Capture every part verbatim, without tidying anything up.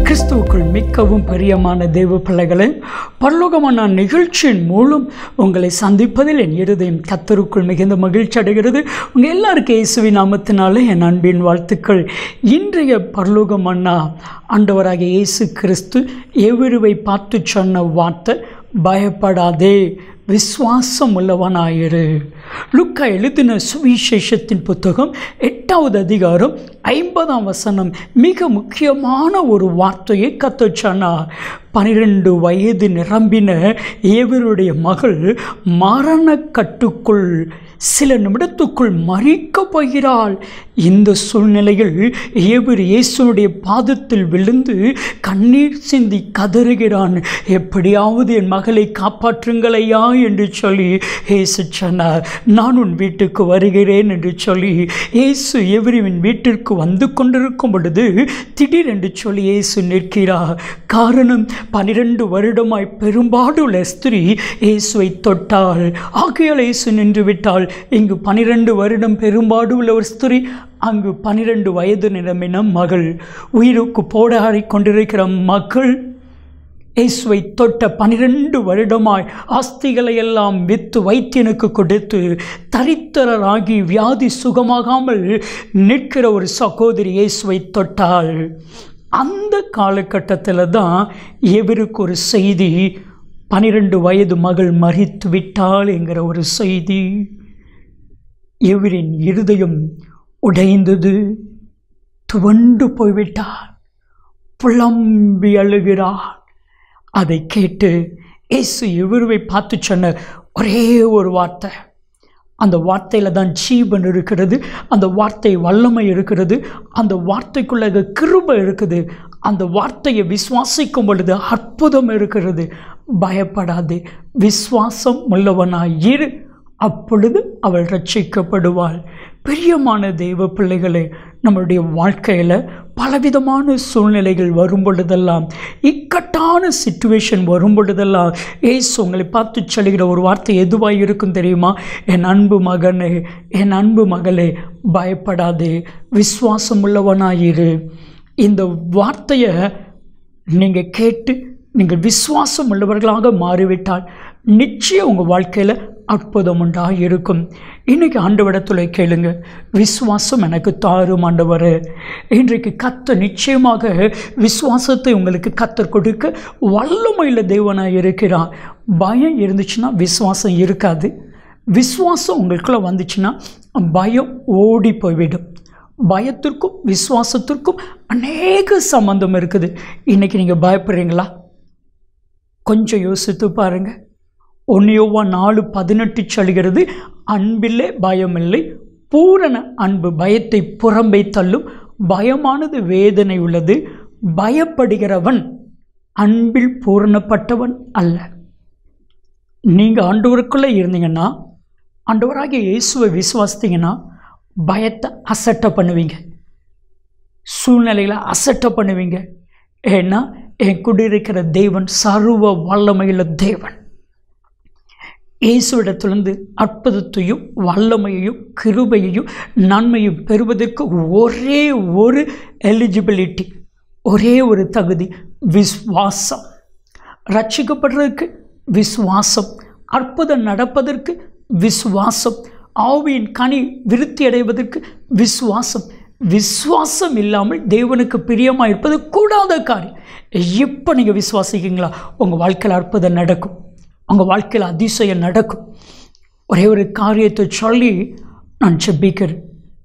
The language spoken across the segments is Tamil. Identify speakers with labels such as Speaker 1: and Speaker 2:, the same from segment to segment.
Speaker 1: கிறிஸ்துவுக்குள் மிகவும் பிரியமான தேவ பிள்ளைகளே, பரலோகமான நிகழ்ச்சியின் மூலம் உங்களை சந்திப்பதில் என் இருதயம் கர்த்தருக்குள் மிகுந்த மகிழ்ச்சி அடைகிறது. உங்கள் எல்லாருக்கும் இயேசுவின் நாமத்தினாலே என் அன்பின் வாழ்த்துக்கள். இன்றைய பரலோகமன்னா ஆண்டவராகிய இயேசு கிறிஸ்து எவருவை பார்த்து சொன்ன வார்த்தை, பயப்படாதே, விசுவாசம் உள்ளவனாயிரு. லூக்கா எழுதின சுவிசேஷத்தின் புத்தகம் எட்டாவது அதிகாரம் ஐம்பதாம் வசனம் மிக முக்கியமான ஒரு வார்த்தையை கர்த்தர் சொன்னார். பனிரெண்டு வயது நிரம்பின ஏவருடைய மகள் மரண கட்டுக்குள் சில நிமிடத்துக்குள் மறிக்கப் போகிறாள். இந்த சூழ்நிலையில் ஏவர் இயேசுனுடைய பாதத்தில் விழுந்து கண்ணீர் சிந்தி கதறுகிறான். எப்படியாவது என் மகளை காப்பாற்றுங்களையா என்று சொல்லி இயேசு சொன்னார். நான் உன் வீட்டுக்கு வருகிறேன் என்று சொல்லி இயேசு ஏவரின் வீட்டிற்கு வந்து கொண்டிருக்கும் பொழுது திடீரென்று சொல்லி இயேசு நிற்கிறார். காரணம், பனிரெண்டு வருடமாய் பெரும்பாடுள்ள ஸ்திரீ இயேசுவை தொட்டாள். ஆகையால் இயேசு நின்று விட்டாள். இங்கு பனிரெண்டு வருடம் பெரும்பாடு உள்ள ஒரு ஸ்திரீ, அங்கு பனிரெண்டு வயது நிரம்பின மகள், உயிருக்கு போராடி கொண்டிருக்கிற மகள் இயேசுவை தொட்ட பனிரெண்டு வருடமாய் ஆஸ்திகளை எல்லாம் விற்று வைத்தியனுக்கு கொடுத்து தரித்திரராகி வியாதி சுகமாகாமல் நிற்கிற ஒரு சகோதரி இயேசுவை தொட்டாள். அந்த காலகட்டத்தில் தான் இவருக்கு ஒரு செய்தி, பனிரெண்டு வயது மகள் மரித்து விட்டாள் என்கிற ஒரு செய்தி. இவரின் இருதயம் உடைந்தது, துவண்டு போய்விட்டார், புலம்பி அழுகிறார். அதை கேட்டு இயேசு இவருவை பார்த்து சொன்ன ஒரே ஒரு வார்த்தை, அந்த வார்த்தையில் தான் ஜீவன் இருக்கிறது, அந்த வார்த்தை வல்லமை இருக்கிறது, அந்த வார்த்தைக்குள்ள கிருபை இருக்குது, அந்த வார்த்தையை விசுவாசிக்கும் பொழுது அற்புதம் இருக்கிறது. பயப்படாதே, விசுவாசம் உள்ளவனாய் இரு, அப்பொழுது அவள் ரட்சிக்கப்படுவாள். பிரியமான தெய்வ பிள்ளைகளே, நம்மளுடைய வாழ்க்கையில் பலவிதமான சூழ்நிலைகள் வரும் பொழுதெல்லாம், இக்கட்டான சிச்சுவேஷன் வரும் பொழுதெல்லாம் ஏசு உங்களை பார்த்து சொல்லுகிற ஒரு வார்த்தை எதுவாக இருக்கும் தெரியுமா? என் அன்பு மகனே, என் அன்பு மகளே, பயப்படாதே, விசுவாசம் உள்ளவனாயிரு. இந்த வார்த்தையை நீங்கள் கேட்டு நீங்கள் விசுவாசம் உள்ளவர்களாக மாறிவிட்டால் நிச்சயம் உங்கள் வாழ்க்கையில் அற்புதம் உண்டாக இருக்கும். இன்றைக்கி ஆண்டவரிடத்தில் கேளுங்க, விசுவாசம் எனக்கு தாரும் ஆண்டவரே. இன்றைக்கு கர்த்தர் நிச்சயமாக விசுவாசத்தை உங்களுக்கு கர்த்தர் கொடுக்க வல்லமையில் தேவனாக இருக்கிறார். பயம் இருந்துச்சுன்னா விசுவாசம் இருக்காது. விசுவாசம் உங்களுக்குள்ளே வந்துச்சுன்னா பயம் ஓடி போய்விடும். பயத்திற்கும் விசுவாசத்திற்கும் அநேக சம்பந்தம் இருக்குது. இன்றைக்கி நீங்கள் பயப்படுறீங்களா? கொஞ்சம் யோசித்து பாருங்கள். ஒன்னியோவா நாலு பதினெட்டு சொல்கிறது, அன்பில்லை பயமில்லை, பூரண அன்பு பயத்தை புறம்பை தள்ளும், பயமானது வேதனை உள்ளது, பயப்படுகிறவன் அன்பில் பூரணப்பட்டவன் அல்ல. நீங்கள் ஆண்டவருக்குள்ளே இருந்தீங்கன்னா, ஆண்டவராகிய இயேசுவை விசுவாசித்தீங்கன்னா பயத்தை அசட்டை பண்ணுவீங்க, சூழ்நிலையில் அசட்டை பண்ணுவீங்க. ஏன்னா என் கூட இருக்கிற தேவன் சர்வ வல்லமையுள்ள தேவன். இயேசுவிடத்திலிருந்து அற்புதத்தையும் வல்லமையையும் கிருபையையும் நன்மையும் பெறுவதற்கு ஒரே ஒரு எலிஜிபிலிட்டி, ஒரே ஒரு தகுதி, விசுவாசம். ரட்சிக்கப்படுறதுக்கு விசுவாசம், அற்புதம் நடப்பதற்கு விசுவாசம், ஆவியின் கனி விருத்தி அடைவதற்கு விசுவாசம். விசுவாசம் இல்லாமல் தேவனுக்கு பிரியமாக இருப்பது கூடாத காரியம். இப்போ நீங்கள் விசுவாசிக்கிறீங்களா, உங்கள் வாழ்க்கையில் அற்புதம் நடக்கும், உங்கள் வாழ்க்கையில் அதிசயம் நடக்கும். ஒரே ஒரு காரியத்தை சொல்லி நான் ஜெபிக்கிறேன்.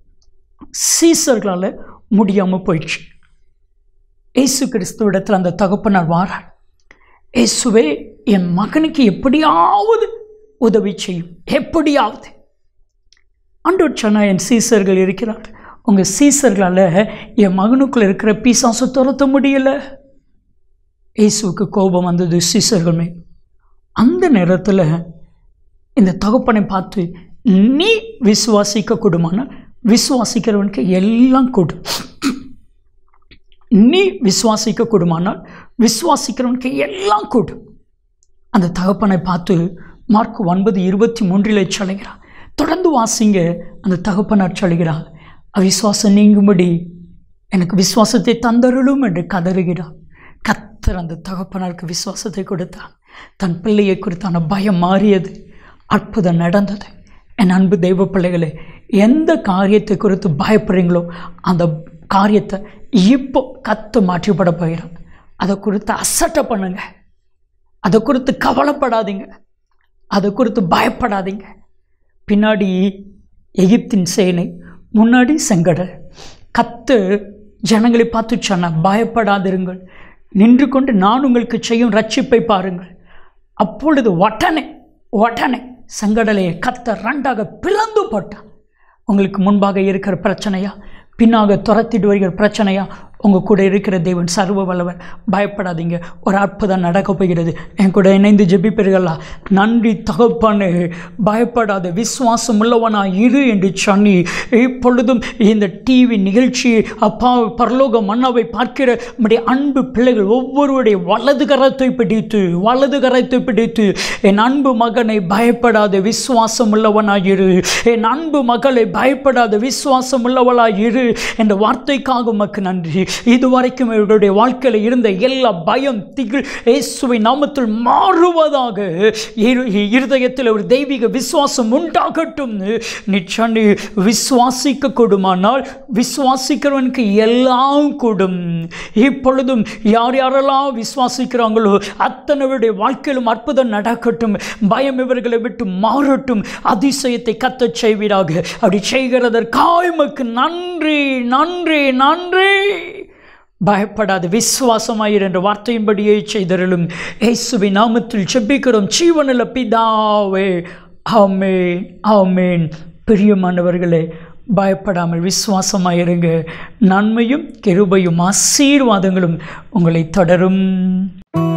Speaker 1: சீசர்களால் முடியாமல் போயிடுச்சு. இயேசு கிறிஸ்துவிடத்தில் அந்த தகப்பனார் வாரார். இயேசுவே, என் மகனுக்கு எப்படியாவது உதவி செய்யும், எப்படியாவது. ஆண்டவர் சொன்னால், என் சீசர்கள் இருக்கிறார், உங்கள் சீசர்களால் என் மகனுக்குள்ளே இருக்கிற பிசாசை துரத்த முடியலை. இயேசுவுக்கு கோபம் வந்தது சீசர்கள் மேல். அந்த நேரத்தில் இந்த தகப்பனை பார்த்து, நீ விசுவாசிக்க கூடுமான விசுவாசிக்கிறவனுக்கு எல்லாம் கொடு, நீ விசுவாசிக்க கூடுமானால் விசுவாசிக்கிறவனுக்கு எல்லாம் கொடு. அந்த தகப்பனை பார்த்து மார்க் ஒன்பது இருபத்தி மூன்றில் சொல்லுகிறார். தொடர்ந்து வாசிங்க. அந்த தகப்பனார் சொல்லுகிறார், அவிசுவாசம் நீங்கும்படி எனக்கு விசுவாசத்தை தந்தருளும் என்று கதறுகிறார். கர்த்தர் அந்த தகப்பனாருக்கு விசுவாசத்தை கொடுத்தார். தன் பிள்ளையை குறித்தான பயம் மாறியது. அற்புதம் நடந்தது. என் அன்பு தெய்வ பிள்ளைகளே, எந்த காரியத்தை குறித்து பயப்படுறீங்களோ அந்த காரியத்தை இப்போ கத்து மாற்றிப்பட போகிறோம். அதை குறித்து அசட்டை பண்ணுங்க. அதை குறித்து கவலைப்படாதீங்க. அதை குறித்து பயப்படாதீங்க. பின்னாடி எகிப்தின் சேனை, முன்னாடி செங்கடல். கத்து ஜனங்களை பார்த்து சொன்ன, பயப்படாதிருங்கள், நின்று கொண்டு நான் உங்களுக்கு செய்யும் ரட்சிப்பை பாருங்கள். அப்பொழுது உடனே உடனே செங்கடலை கத்த ரெண்டாக பிளந்து போட்டான். உங்களுக்கு முன்பாக இருக்கிற பிரச்சனையா, பின்னாக துரத்திட்டு வருகிற பிரச்சனையா, உங்கள் கூட இருக்கிற தேவன் சர்வ வல்லவர். பயப்படாதீங்க, ஒரு அற்புதம் நடக்க போகிறது. என் கூட இணைந்து ஜெபிப்பீர்களா? நன்றி தகப்பனே, பயப்படாத விசுவாசம் உள்ளவனா இரு என்று சொன்னி இப்பொழுதும் இந்த டிவி நிகழ்ச்சி அப்பா பரலோக மன்னாவை பார்க்கிற நம்முடைய அன்பு பிள்ளைகள் ஒவ்வொருவருடைய வலது கரத்தை பிடித்து வலது கரத்தை பிடித்து என் அன்பு மகனை பயப்படாத விசுவாசம் உள்ளவனாயிரு, என் அன்பு மகளை பயப்படாத விசுவாசம் உள்ளவளாயிரு என்ற வார்த்தைக்காக உமக்கு நன்றி. இதுவரைக்கும் இவருடைய வாழ்க்கையில் இருந்த எல்லா பயம், திகில் இயேசுவின் நாமத்தில் மாறுவதாக. இருதயத்தில் ஒரு தெய்வீக விசுவாசம் உண்டாகட்டும். நிச்சயம் விசுவாசிக்க கூடுமானால் விசுவாசிக்கிறவனுக்கு எல்லாம் கூடும். இப்பொழுதும் யார் யாரெல்லாம் விசுவாசிக்கிறாங்களோ அத்தனைவருடைய வாழ்க்கையிலும் அற்புதம் நடக்கட்டும். பயம் இவர்களை விட்டு மாறட்டும். அதிசயத்தை கத்தச் செய்வீராக. அப்படி செய்கிறதற்காக உமக்கு நன்றி நன்றி நன்றி. பயப்படாத விசுவாசமாயிரு என்ற வார்த்தையின்படியே செய்தருளும். இயேசுவின் நாமத்தில் ஜெபிக்கிறோம் ஜீவனுள்ள பிதாவே, ஆமென் ஆமென். பிரியமானவர்களே, பயப்படாமல் விசுவாசமாயிருங்க. நன்மையும் கிருபையும் ஆசீர்வாதங்களும் உங்களை தொடரும்.